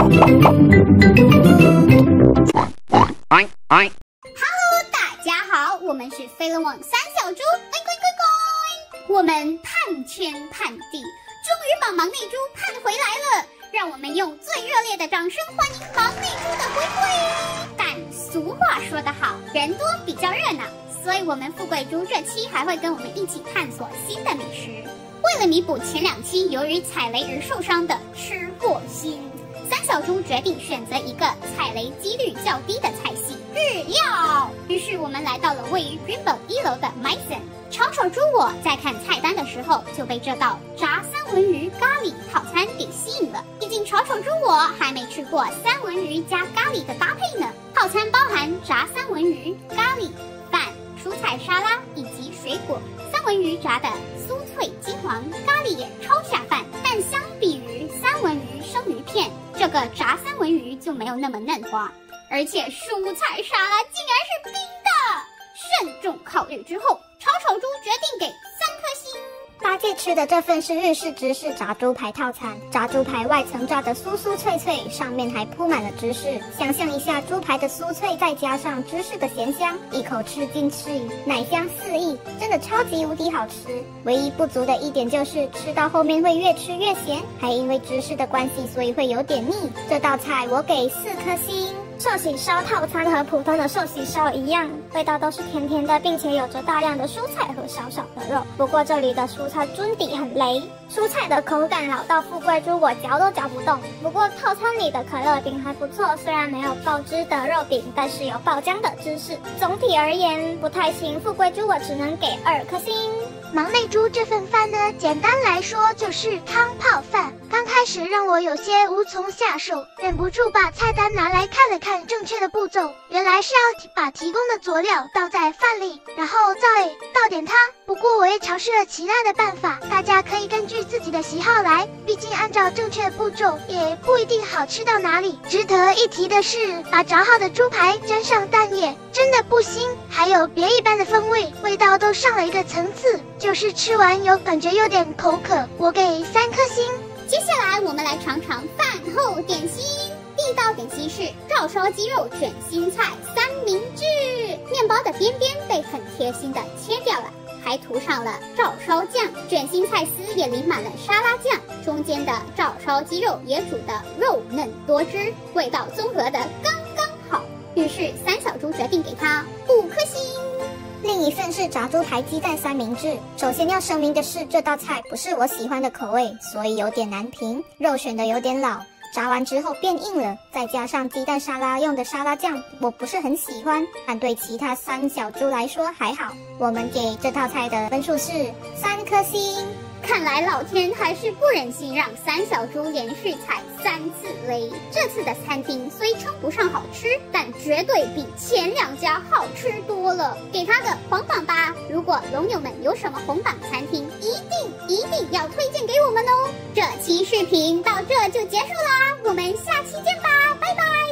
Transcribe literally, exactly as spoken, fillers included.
Hello， 大家好，我们是飞龙网三小猪，乖乖乖乖。我们盼天盼地，终于把忙内猪盼回来了。让我们用最热烈的掌声欢迎忙内猪的回归。但俗话说得好，人多比较热闹，所以我们富贵猪这期还会跟我们一起探索新的美食。为了弥补前两期由于踩雷而受伤的吃货心，三小猪决定选择一个踩雷几率较低的菜系日料。于是我们来到了位于 Greenbow 一楼的 Maison。炒炒猪我在看菜单的时候就被这道炸三文鱼咖喱套餐给吸引了。毕竟炒炒猪我还没吃过三文鱼加咖喱的搭配呢。套餐包含炸三文鱼、咖喱、饭、蔬菜沙拉以及水果。三文鱼炸的酥脆金黄，咖喱也超下饭。但相比于三文鱼生鱼片，这个炸三文鱼就没有那么嫩滑，而且蔬菜沙拉竟然是冰的。慎重考虑之后，炒炒猪决定给三颗星。 八戒吃的这份是日式芝士炸猪排套餐，炸猪排外层炸得酥酥脆脆，上面还铺满了芝士。想象一下猪排的酥脆，再加上芝士的咸香，一口吃进去，奶香四溢，真的超级无敌好吃。唯一不足的一点就是吃到后面会越吃越咸，还因为芝士的关系，所以会有点腻。这道菜我给四颗星。寿喜烧套餐和普通的寿喜烧一样，味道都是甜甜的，并且有着大量的蔬菜和少少的肉。不过这里的蔬菜尊底很雷，蔬菜的口感老到富贵猪我嚼都嚼不动。不过套餐里的可乐饼还不错，虽然没有爆汁的肉饼，但是有爆浆的芝士。总体而言不太行，富贵猪我只能给二颗星。 忙内猪这份饭呢，简单来说就是汤泡饭。刚开始让我有些无从下手，忍不住把菜单拿来看了看正确的步骤，原来是要把提供的佐料倒在饭里，然后再倒点汤。不过我也尝试了其他的办法，大家可以根据自己的喜好来，毕竟按照正确的步骤也不一定好吃到哪里。值得一提的是，把炸好的猪排沾上蛋液，真的不腥，还有别一般的风味，味道都上了一个层次，就是吃完有感觉有点口渴，我给三颗星。 接下来我们来尝尝饭后点心。第一道点心是照烧鸡肉卷心菜三明治，面包的边边被很贴心的切掉了，还涂上了照烧酱，卷心菜丝也淋满了沙拉酱，中间的照烧鸡肉也煮得肉嫩多汁，味道综合的刚刚好。于是三小猪决定给它五颗星。 另一份是炸猪排鸡蛋三明治。首先要声明的是，这道菜不是我喜欢的口味，所以有点难评。肉选的有点老，炸完之后变硬了，再加上鸡蛋沙拉用的沙拉酱我不是很喜欢，但对其他三小猪来说还好。我们给这道菜的分数是三颗星。 看来老天还是不忍心让三小猪连续踩三次雷。这次的餐厅虽称不上好吃，但绝对比前两家好吃多了，给它个红榜吧。如果龙友们有什么红榜餐厅，一定一定要推荐给我们哦。这期视频到这就结束啦，我们下期见吧，拜拜。